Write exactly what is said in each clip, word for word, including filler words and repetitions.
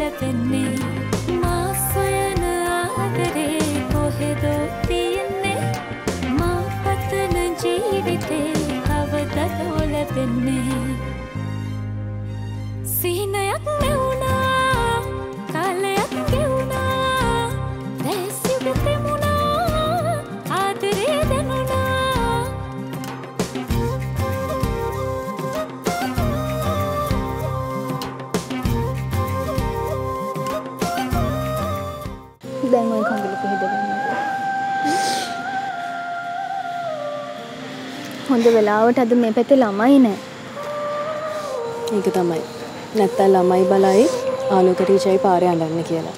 ලැබෙන්නේ මා සොයන ආදරේ කොහෙදෝ තියෙන්නේ මා පතන ජීවිතේ කවදදෝ ලැබෙන්නේ සිහිනයක් නෙවුණා කාලයක් ගෙවුණා දැසියක තෙමුණා ආදරේ දෙනුණා දැන් ඔය කඳුළු පිහදගන්න හොඳ වෙලාවට අද මේ පැත්තේ ළමයි නෑ ඒක තමයි නැත්තම් ළමයි බලයි ආලෝක ටීචර්යි පාරේ අඬන්න කියලා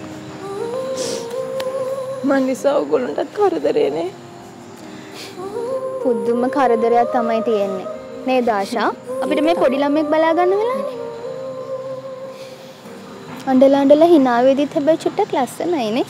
මන් නිසා ඔයගොල්ලන්ටත් කරදරේනේ පුදුම කරදරයක් තමයි තියෙන්නේ නේද ආශා අපිට මේ පොඩි ළමෙක් බලා ගන්න වෙලානේ අඬලා අඬලා hina වෙදිත් හැබැයි චුට්ටක් ලස්සනයිනේ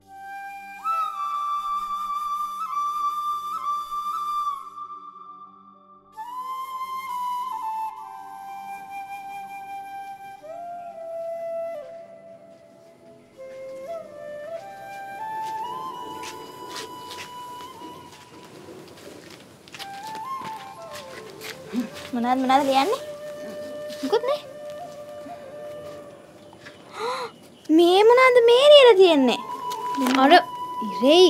මොනවද මොනවද ලියන්නේ? මොකුත් නේ. මේ මොනවද මේ ලියලා තියෙන්නේ? අර ඉරේ.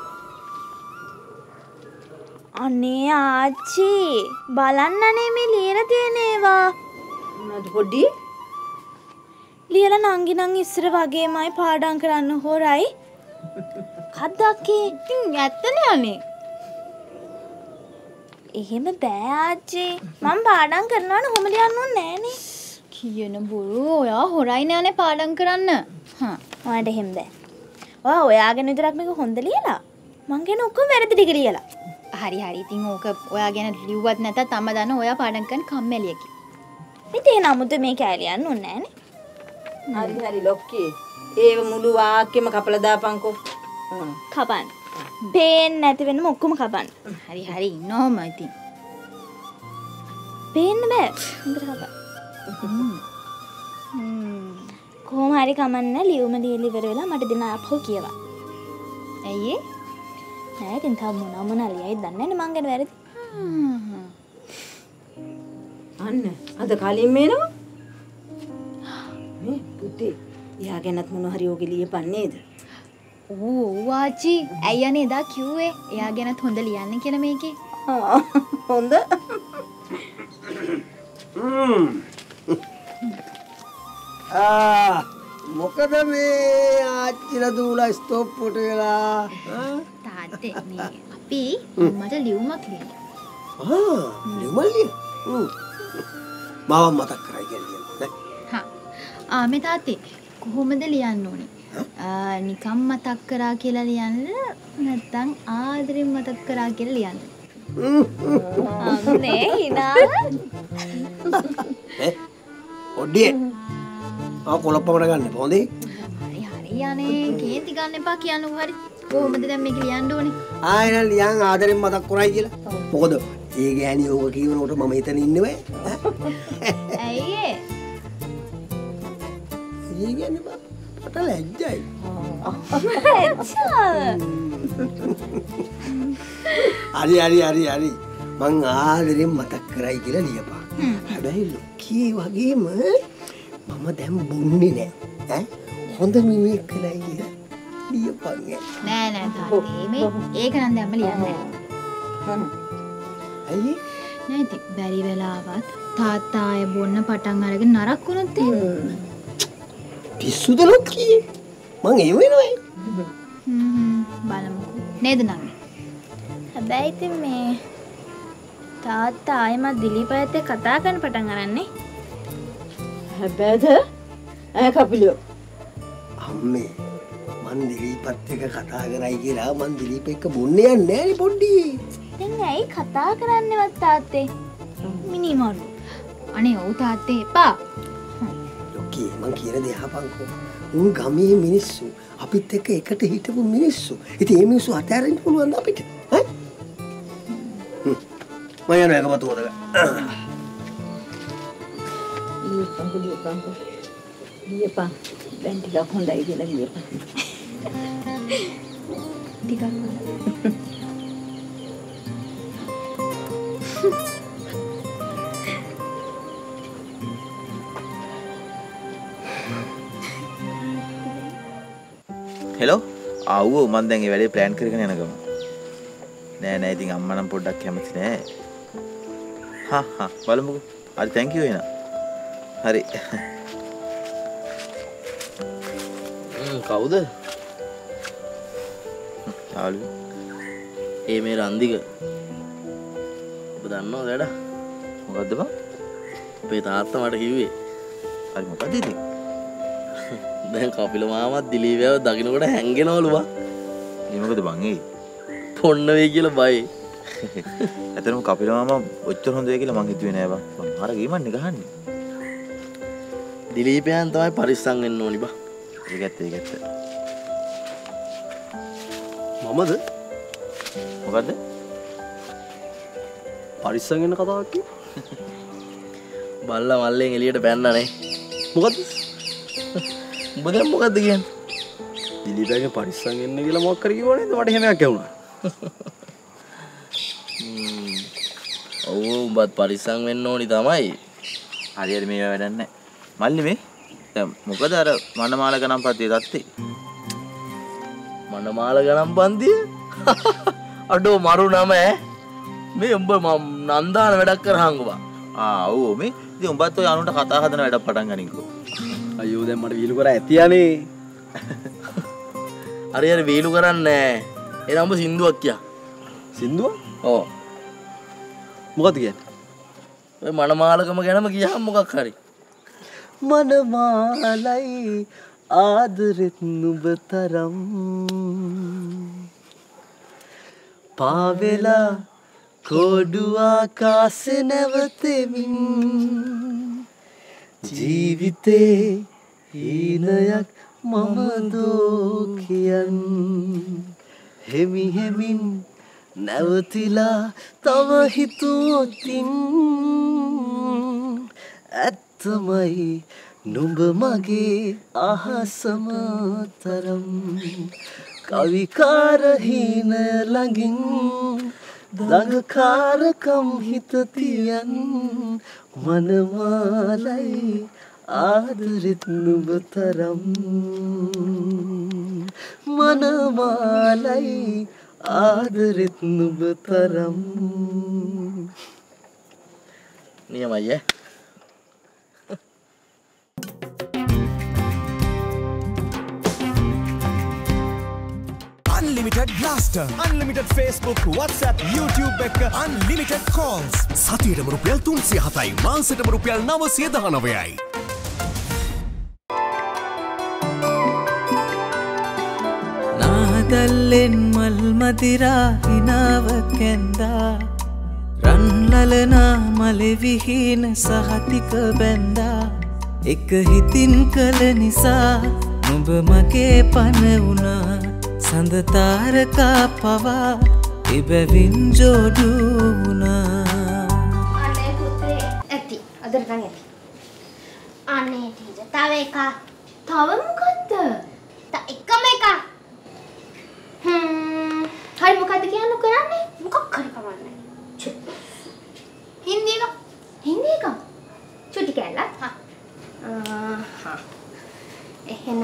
අනේ ආච්චි බලන්නනේ මේ ලියලා තියෙන ඒවා. මොනවද පොඩි? ලියලා නංගි නං ඉස්සර වගේමයි පාඩම් කරන්න හොරයි. කද්දක්කේ ඉතින් ඇත්තනේ අනේ. එහෙම බෑ ආච්චි මම පාඩම් කරනවා නේ කොහොමද යන්න ඕනේ නෑනේ කියන බොරු ඔයා හොරයි නෑනේ පාඩම් කරන්න හා ඔයාට එහෙම බෑ ඔයා ඔයාගෙන විතරක් මේක හොඳ ලියලා මං කියන ඔක්කොම වැරදි ටික ලියලා හරි හරි ඉතින් ඕක ඔයා ගැන ලිව්වත් නැතත් අම්මා දන්න ඔයා පාඩම් කරන කම්මැලියකි ඉතින් නමුත් මේ කෑලි යන්න ඕනේ නෑනේ හරි හරි ලොක්කේ ඒව මුළු වාක්‍යෙම කපලා දාපන්කෝ කපන්න පේන්නේ නැති වෙනම ඔක්කොම කපන්න හරි හරි ඉන්නෝම ඉතින් පේන්න බෑ හොඳට කපන්න කොහොම හරි කමන්න ලියුම දීලා ඉවර වෙලා මට දෙන ආපහු කියවා ඇයි ඒ නෑ ඉතින් තාම මොනවා මොනවා ලියයිද දන්නේ නැහැ මං ගැන වැරදි අන්න අද කලින් මේනවා මේ පුතේ එයා ගැනත් මොනවා හරි ඕකේ ලියපන් නේද ඕ ආච්චි ඇයි අනේ එදා කිව්වේ එයා ගැනත් හොඳ ලියන්න කියලා මේකේ හොඳ ආ මොකද මේ ආච්චිලා දූලා ස්ටොප් පොට වෙලා තාත්තේ මේ අපි මට ලියුමක් ලියන්න ආ ලියුමක් ලියන්න මාව මතක් කරයි කියන්නේ හා ආ මේ තාත්තේ කොහොමද ලියන්න ඕනේ නිකම් මතක් කරා කියලා ලියන්න නැත්නම් ආදරෙන් මතක් කරා කියලා ලියන්න අම්නේ හිනා ඈ ඔඩියේ ආ කොලප්පමඩ ගන්න පොඳේ හරි හරි යන්නේ කේන්ති ගන්න එපා කියන්නකෝ හරි කොහොමද දැන් මේක ලියන්න ඕනේ ආයෙ නෑ ලියන් ආදරෙන් මතක් කරයි කියලා මොකද ඒ ගෑණි ඕක කියනකොට මම එතන ඉන්නේ ඇයි ඒ ඒ කියන්නේ බා මට ලැජ්ජයි හරි හරි හරි හරි මං ආදරෙන් මතක් කරයි කියලා ලියපන් හැබැයි ලොක්කී වගේම මම දැන් බොන්නේ නෑ ඈ හොඳ මිනිහෙක් කියලා කියලා ලියපන් නෑ නෑ තාත්තේ මේ ඒක නම් දැම්ම ලියන්නේ නෑ ඇයි නෑ ඉතින් බැරි වෙලාවත් තාත්තා ආය බොන්න පටන් අරගෙන නරක් වුණොත් එහෙම පිස්සුද ලොක්කී මං ඒ වෙනවයි හ්ම් බලමුකෝ නේද නංගි හැබැයි ඉතින් මේ තාත්තා ආයෙමත් දිලීපයත් එක්ක කතා කරන්න පටන් අරන්නේ හැබැයිද ඈ කපිලියෝ අම්මේ මං දිලීපත් එක්ක කතා කරයි කියලා මං දිලීප එක්ක බොන්නේ යන්නේ නෑනේ පොඩ්ඩි දැන් ඇයි කතා කරන්නේවත් තාත්තේ මිනිමරු අනේ ඔව් තාත්තේ එපා ලොක්කී මං කියන දේ අහපන්කෝ උන් ගමේ මිනිස්සු අපිත් එක්ක එකට හිටපු මිනිස්සු ඉතින් මේ මිනිස්සු අතහැරෙන්න පුළුවන්ද අපිට ඈ මම යනවා එකපත හොදගන්න ඊ පංගුලිය පංගු ලියපන්. දැන් ටිකක් හොඳයි කියලා ලියපන්. ටිකක් හොඳයි. හෙලෝ ආවෝ මම දැන් ඒ වැඩේ ප්ලෑන් කරගෙන යන ගම නෑ නෑ ඉතින් අම්මා නම් පොඩ්ඩක් කැමති නෑ හා හා බලමුකෝ හරි thank you එනා හරි හ්ම් කවුද යාළු ඒ මේ රන්දික ඔබ දන්නවද වැඩ මොකද්ද බං අපේ තාත්තා මට කිව්වේ හරි මොකද්ද ඉතින් දැන් කපිල මාමත් දිලීපයව දකින්නකොට හැංගෙනවලු බං. ඒ මොකද බං ඒ? පොන්න වෙයි කියලා බයයි. ඇත්තටම කපිල මාමා ඔච්චර හොඳ වෙයි කියලා මං හිතුවේ නෑ බං. මං අර ගේමන්නේ ගහන්නේ. දිලීපයන් තමයි පරිස්සම් වෙන්න ඕනි බං. ඒක ඇත්ත ඒක ඇත්ත. මමද? මොකද්ද? පරිස්සම් වෙන කතාවක් කිව්වේ? බල්ලා මල්ලෙන් එළියට පැන්නා නේ. මොකද්ද? උඹ දැන් මොකද්ද කියන්නේ? දිලීපයන්ගේ පරිස්සම් වෙන්න කියලා මොකක් කර කිව්වා නේද? මට එහෙම එකක් ඇහුණා. හ්ම්. ඔව් උඹත් පරිස්සම් වෙන්න ඕනි තමයි. හරි හරි මේව වැඩක් නෑ. මල්ලි මේ දැන් මොකද අර මනමාල ගණන් පන්තියේ තත්ති? මනමාල ගණන් පන්තිය? අඩෝ මරු නම ඈ. මේ උඹ නන්දාන වැඩක් කරහංගු බා. ආ ඔව් මේ ඉතින් උඹත් ඔය අනුන්ට කතා හදන වැඩක් පටන් ගනින්කෝ. අයියෝ දැන් මට වීලු කරා ඇතියානේ. හරි හරි වීලු කරන්නේ නෑ. එනම් උඹ සින්දුවක් කියා. සින්දුව? ඔව්. මොකද කියන්නේ? ඔය මනමාලකම ගැනම කියහම මොකක් හරි. මනමාලයි ආදරෙත් නුඹ තරම් පාවෙලා කොඩු ආකාසේ නැවතෙමින් ජීවිතේ හීනයක් මම දෝකියන් හෙමි හෙමින් නැවතිලා තව හිතුවොතින් ඇත්තමයි නුඹ මගේ අහසම තරම් කවිකාර හීන ළඟින් දඟකාරකම් හිත තියන් මනමාලයි ආදරෙත් නුඹ තරම් මනමාලයි ආදරෙත් නුඹ තරම් නියමයි ඈ. Unlimited Blaster, Unlimited Facebook, WhatsApp, YouTube එක Unlimited Calls. සතියටම රුපියල් තුන්සිය හතයි, මාසෙටම රුපියල් නවසිය දහනවයයි. නාදල්ලෙන් මල් මදිරා හිනාව කැන්දා රන්ලලනා මලෙ විහින සහතික බැන්දා එක හිතින් කළ නිසා නුඹ මගේ පන වුණා සඳ තාරකා පවා එබැවින් ජෝඩු වුණා. අනේ පුතේ ඇති අදට නම් ඇති. අනේ ටීචර් තව එකක්. තව මොකද්ද? ත එකම එකක්. හ්ම් හරි මොකද්ද කියන්න කරන්නේ? මොකක් හරි කමන්නේ. හින්දි එක. හින්දි එක. චුටි කැල්ලක්. හා. හා. එහෙනම්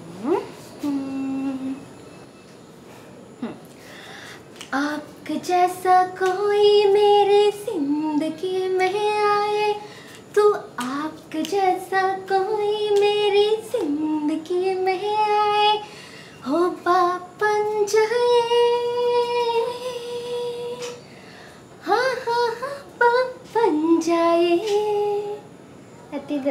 आपके जैसा कोई मेरे जिंदगी में आए तो आपके जैसा कोई मेरी जिंदगी में आए हो पापन जाए हाँ हाँ हाँ पापन जाए अतिद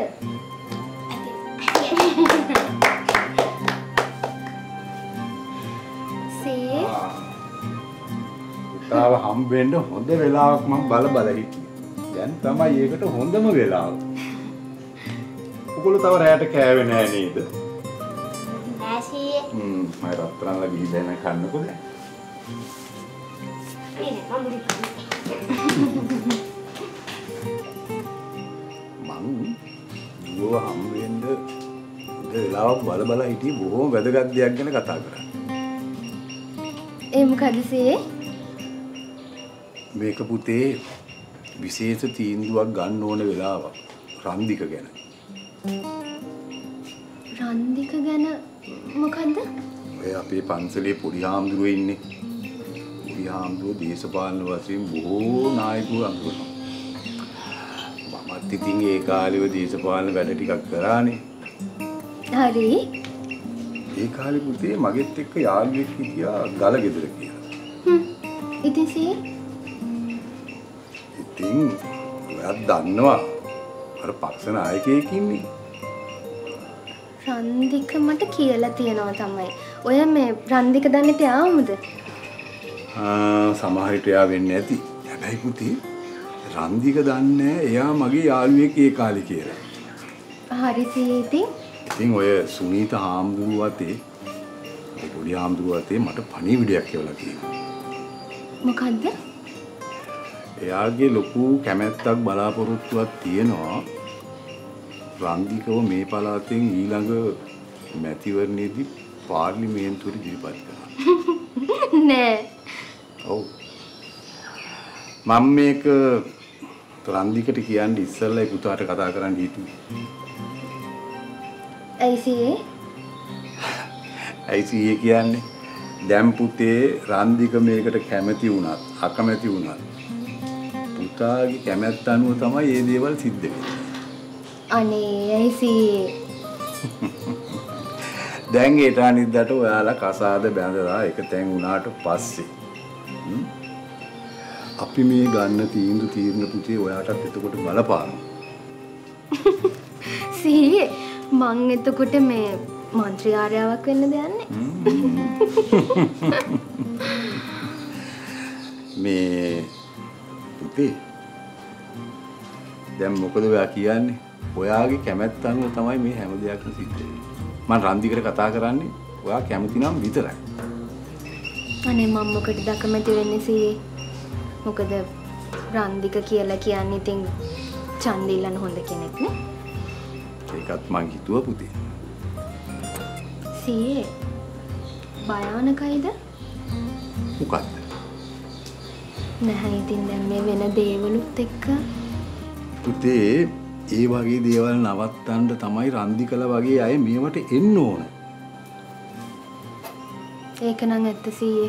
से තාව හම්බෙන්න හොඳ වෙලාවක් මම බල බල හිටියේ. දැන් තමයි ඒකට හොඳම වෙලාව. උගල තව රැයට කෑවේ නෑ නේද? නෑ සීයේ. හ්ම් මම රත්තරන්ලා ගිහින් දැන් කන්නකො දැන්. නේ මම මං දුව හම්බෙන්න වෙලාවක් බල බල හිටියේ බොහොම වැදගත් දෙයක් ගැන කතා කරන්නේ. ඒ මොකද සී? මේක පුතේ විශේෂ තීන්දුවක් ගන්න ඕන වෙලාවක් රන්දික ගැන. රන්දික ගැන මොකද්ද? ඔය අපේ පන්සලේ පොඩි හාමුදුරුවෝ ඉන්නේ. පොඩි හාමුදුරුවෝ දේශපාලන වශයෙන් බොහෝ නායකයෝ අඳුරනවා. මමත් ඉතින් ඒ කාලේව දේශපාලන වැඩ ටිකක් කරානේ. හරි. ඒ කාලේ පුතේ මගෙත් එක්ක යාළුවෙක් හිටියා ගල ගෙදර කියලා. හ්ම්. ඉතින් සී? ඉතින් ඔයාත් දන්නවා අර පක්ෂ නායකයෙක් ඉන්නේ. රන්දික මට කියලා තියෙනවා තමයි. ඔය මේ රන්දික දන්නේ තියාමුද? ආ සමහර විට එයා වෙන්නේ නැති. හැබැයි පුතේ රන්දික දන්නේ එයා මගේ යාළුවෙක් ඒ කාලේ කියලා. හරි සී ඉතින්. ඉතින් ඔය සුනීත හාමුදුරුවෝ අතේ ඒ පොඩි හාමුදුරුවෝ අතේ මට පණිවිඩයක් කියලා කියනවා. මොකද්ද? එයාගේ ලොකු කැමැත්තක් බලාපොරොත්තුවක් තියෙනවා. රන්දිකව මේ පළාතෙන් ඊළඟ මැතිවරණයේදී පාර්ලිමේන්තුවට ඉදිරිපත් කරනවා. නෑ. ඔව්. මම මේක රන්දිකට කියන්නේ ඉස්සෙල්ලා ඒ පුතාට කතා කරන්න හිතුවේ. ඇයි සී? ඇයි සී කියන්නේ? දැන් පුතේ රන්දික මේකට කැමති වුණත් අකමැති වුණත් පුතාගේ කැමැත්ත අනුව තමයි මේ දේවල් සිද්ධ වෙන්නේ. අනේ ඇයි සී? දැන් ඒට අනිද්දාට ඔයාලා කසාද බැඳලා එක තැන් වුණාට පස්සේ අපි මේ ගන්න තීන්දුව තීරණ පුතේ ඔයාටත් එතකොට බලපානවා. සී මං එතකොට මේ මන්ත්‍රී ආර්යාවක් වෙන්න දෙන්නේ. මේ පුතේ දැන් මොකද ඔයා කියන්නේ? ඔයාගේ කැමැත්ත අනුව තමයි මේ හැම දෙයක්ම සිද්ධ වෙන්නේ. මම රන්දිකට කතා කරන්නේ ඔයා කැමති නම් විතරයි. අනේ මම මොකටද අකමැති වෙන්නේ සී? මොකද රන්දික කියලා කියන්නේ ඉතින් චන්දිල්ලන හොඳ කෙනෙක් නේ? ඒකත් මං හිතුවා පුතේ. සී භයානකයිද? මොකක්ද? නැහැ ඉතින් දැන් මේ වෙන දේවලුත් එක්ක පුතේ ඒ වගේ දේවල් නවත්තන්න තමයි රන්දිකලා වගේ අය මේවට එන්න ඕන. ඒක නම් ඇත්ත සී.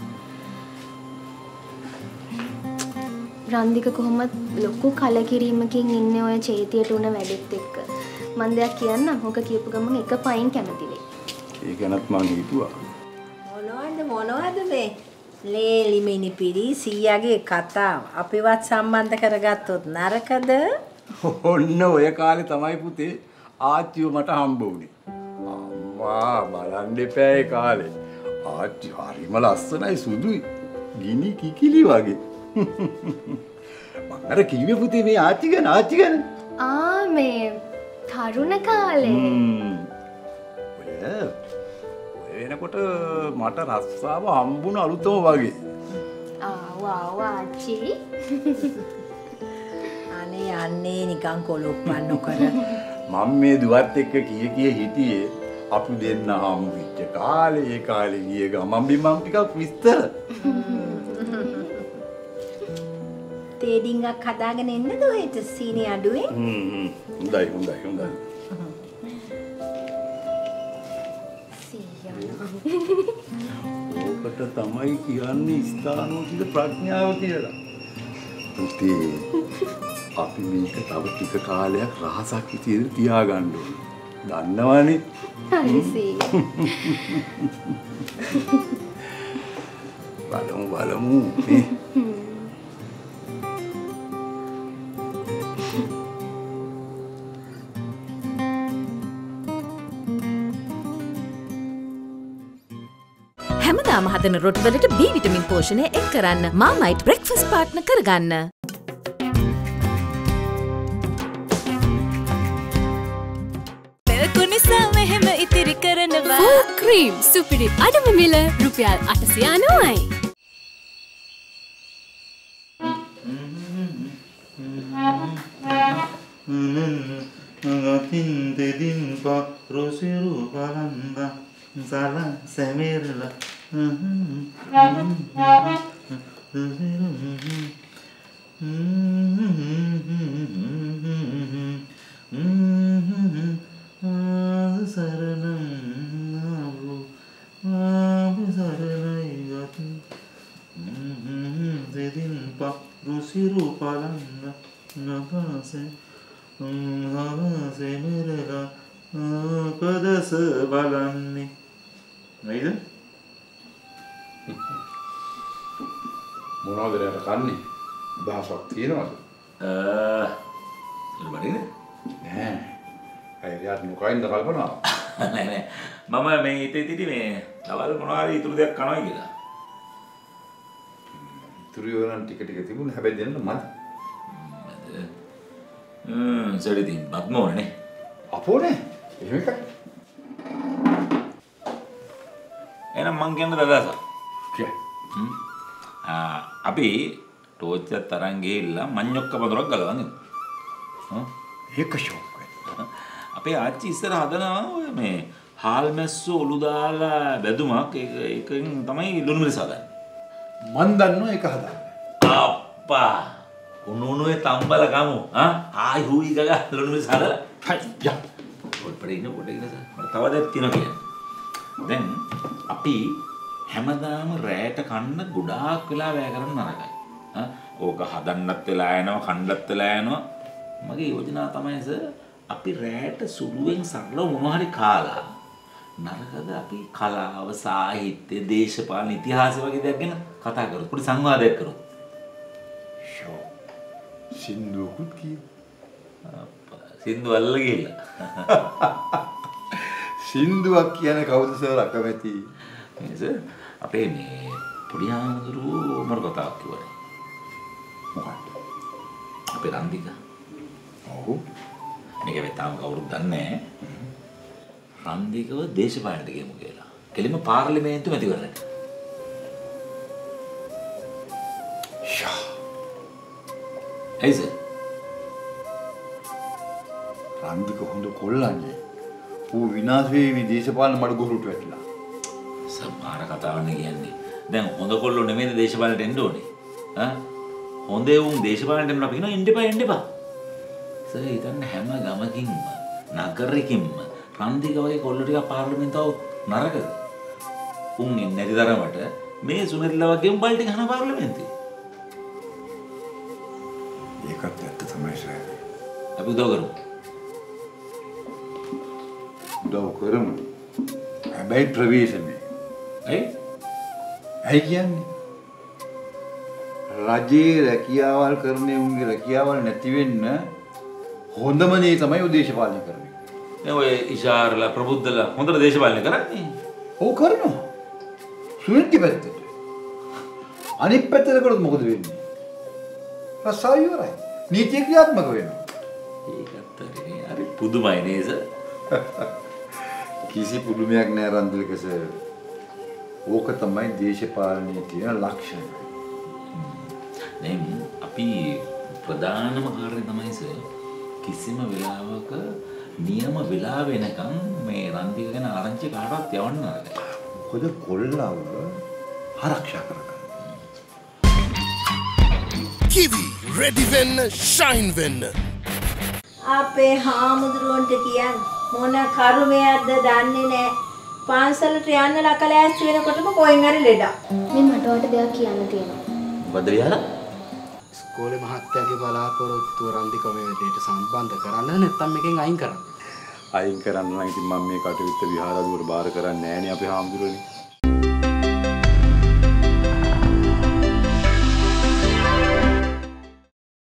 රන්දික කොහොමද ලොකු කලකිරීමකින් ඉන්නේ ඔය චේතියට උන වැඩෙත් එක්ක. මන් දෙයක් කියන්නම්. ඕක කියපු ගමන් එක පයින් කැමති වෙයි. ඒක ගැනත් මං හිතුවා. මොනවද මොනවද මේ ලේලි මිනිපිරි සීයාගේ කතාව අපිවත් සම්බන්ධ කරගත්තොත් නරකද? ඔන්න ඔය කාලේ තමයි පුතේ ආච්චිව මට හම්බ වුණේ. අම්මා බලන්න එපා ඒ කාලේ. ආච්චි හරිම ලස්සනයි සුදුයි. ගිනි කිකිලි වගේ. මම අර කිව්වේ පුතේ මේ ආච්චි ගැන ආච්චි ගැන. ආ මේ තරුණ කාලේ. ඔය වෙනකොට මට රස්සාව හම්බුණ අලුතම වගේ. ආ වාව් ආච්චි. අනේ යන්නේ නිකන් කොලොප්පන් නොකර. මම මේ දුවත් එක්ක කීය කීය හිටියේ අපි දෙන්න හම්බ වෙච්ච කාලේ ඒ කාලේ ගිය ගමන් බිමන් ටිකක් විස්තර. තේඩින්ගක් හදාගෙන එන්නද ඔහෙට සීනි අඩුවේ? හ්ම් හ්ම් හොඳයි හොඳයි හොඳයි. ඕකට තමයි කියන්නේ ස්ථානෝචිත ප්‍රඥාව කියලා. පුතේ අපි මේක තව ටික කාලයක් රහසක් විදියට තියාගන්න ඕනේ. දන්නවනේ. හරි සී. බලමු බලමු. මේ හැමදාම හදන රොටිවලට B විටමින් පෝෂණය එක් කරන්න මාමයිට් බ්‍රෙක්ෆාස්ට් පාර්ට්නර් කරගන්න. පෙරකු නිසා මෙහෙම ඉතිරි කරනවා. ෆුල් ක්‍රීම් සුපිරි අඩුම මිල රුපියල් අටසිය අනූවයි. අතින් දෙදින් රුසිරු බලන්ද සල සෙමෙරලා රුසිරු බලන්න නවසේ නවසේ මෙරලා පදස බලන්නේ නේද මොනවද රට කන්නේ දහසක් තියෙනවද අ ඉල්බරිනේ නෑ අයියාට මොකයින්ද කල්පනා නෑ නෑ මම මේ හිතේ තිටි මේ තවල් මොනවා හරි ඉතුරු දෙයක් කනවා කියලා ඉතුරු වෙන ටික ටික තිබුණ හැබැයි දෙන්න මත් හ්ම් සරිදී බත්මෝනේ අපෝනේ එහෙම එකක් එහෙනම් මං කියන්න දදාස කිය හ්ම් ආ අපි ටෝච් එක තරන් ගිහිල්ලා මඤ්ඤොක්ක පදරක් ගලවන්න හ්ම් ඒක ෂෝක් අපේ ආච්චි ඉස්සර හදනවා ඔය මේ හාල් මැස්සෝ ඔලු දාලා බැදුමක් ඒක ඒකෙන් තමයි ලුණු මිරිස් හදන්නේ මන් දන්නවා ඒක හදන්න අප්පා උණු උණුවේ තම්බල ගමු ආ ආයි හුයි ගගා ලුණු මිරිස් හදලා හයි යා පොඩ්ඩක් ඉන්න පොඩ්ඩක් ඉන්න මට තව දෙයක් තියෙනවා කියන්නේ දැන් අපි හැමදාම රැයට කන්න ගොඩාක් වෙලා වැය කරන්න නරකයි ආ ඕක හදන්නත් වෙලා යනවා කන්නත් වෙලා යනවා මගේ යෝජනාව තමයි සර් අපි රැයට සුළුවෙන් සරලව මොනවා හරි කාලා නරකද අපි කලාව සාහිත්‍ය දේශපාලන ඉතිහාසය වගේ දේවල් ගැන කතා කරමු පොඩි සංවාදයක් කරමු ෂෝ සින්දුවකුත් කියමු සින්දු අල්ල ගිහලා සින්දුවක් කියන්නේ කවුද සර් අකමැති මේ සර් අපේ මේ පොඩි ආමඳුරු මොන කතාවක් කිව්වනේ මොකක්ද අපේ රන්දික ඔව් මේක වෙතාම කවුරුත් දන්නේ නැහැ රන්දිකව දේශපාලනයට ගියමු කියලා කෙලිම පාර්ලිමේන්තු මැතිවරණයට ෂා එයිස රන්දික හොඳ කොල්ලන්නේ ඌ විනාශ වෙවි දේශපාලන මඩ ගොරුට වැටිලා සම්මාන කතාවන්නේ කියන්නේ දැන් හොඳ කොල්ලෝ නෙමෙයිද දේශපාලනයට එන්න ඕනේ ඈ හොඳේ උන් දේශපාලනයට එන්න අපි කියනවා එන්න එපා එන්න එපා සර් හිතන්න හැම ගමකින්ම නගරෙකින්ම රන්දික වගේ කොල්ල ටික පාර්ලිමේන්තුව නරකද උන් එන්නේ නැති තරමට මේ සුනිල්ලා වගේම බල්ටි ගහන පාර්ලිමේන්තුවේ ඒකත් ඇත්ත තමයි සර් අපි උදව් කරමු උදව් කරමු හැබැයි ප්‍රවේශමේ ඇයි ඇයි කියන්නේ රජයේ රැකියාවල් කරන්නේ උන්ගේ රැකියාවල් නැති වෙන්න හොඳම දේ තමයි උදේශපාලනය කරන්නේ. දැන් ඔය ඉෂාරලා ප්‍රබුද්ධලා හොඳට දේශපාලනය කරන්නේ. ඔව් කරනවා. සුනිල්ගේ පැත්තට. අනිත් පැත්තට කරොත් මොකද වෙන්නේ? රසාය ඉවරයි. නීතිය ක්‍රියාත්මක වෙනවා. ඒකත් හරි පුදුමයි නේද? කිසි පුදුමයක් නෑ රන්දිල්ක සර්. ඕක තමයි දේශපාලනයේ තියෙන ලක්ෂණ. දැන් අපි ප්‍රධානම කාරණේ තමයි සර් කිසිම වෙලාවක නියම වෙලාව වෙනකන් මේ රන්දික ගැන ආරංචි කාටවත් යවන්න නරකයි. මොකද කොල්ලව ආරක්ෂා කරගන්න. කිවි රෙඩි වෙන්න ෂයින් වෙන්න. අපේ හාමුදුරුවන්ට කියන්න මොන කරුමයක්ද දන්නේ නැහැ. පාන්සලට යන්න ලකලෑස්ති වෙනකොටම කොහෙන් හරි ලෙඩක්. මේ මට ඔයාලට දෙයක් කියන්න තියෙනවා. මොකද විහාර? ඉස්කෝලේ මහත්තයාගේ බලාපොරොත්තුව රන්දික මේ දෙයට සම්බන්ධ කරන්න නැත්නම් මේකෙන් අයින් කරන්න. අයින් කරන්න නම් ඉතින් මම මේ කටයුත්ත විහාරදුවට බාර කරන්නේ නෑනේ අපේ හාමුදුරුවනේ.